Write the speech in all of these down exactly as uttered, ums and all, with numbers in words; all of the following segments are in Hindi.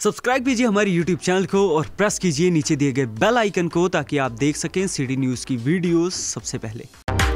सब्सक्राइब कीजिए हमारे यूट्यूब चैनल को और प्रेस कीजिए नीचे दिए गए बेल आइकन को ताकि आप देख सकें सिटी न्यूज़ की वीडियोस सबसे पहले।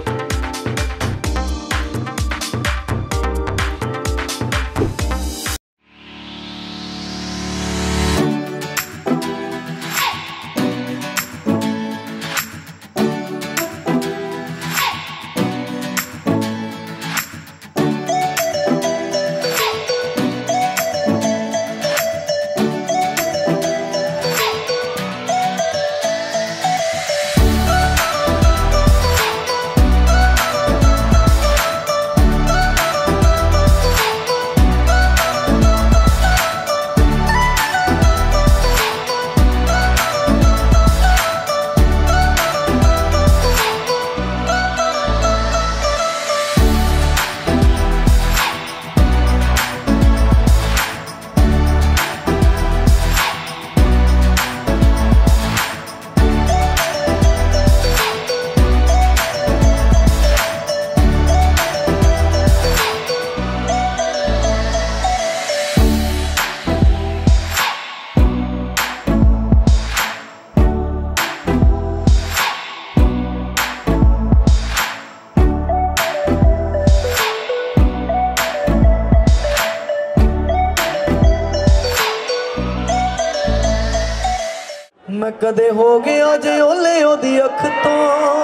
मैं कदे हो गया जे ओले ओदी अख तो,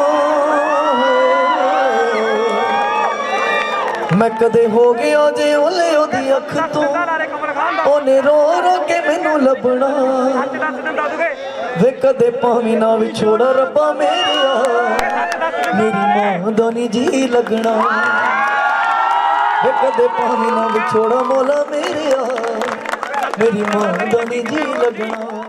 मैं कदे हो गया जे ओले ओदी अख तो, ओने रो रो के मैनू लभना वे कदे पावी ना विछोड़ा रब्बा मेरिया, मेरी मां दा नी जी लगना वे कदे पावी ना विछोड़ा मौला मेरिया, मेरी मां दा नी जी लगना।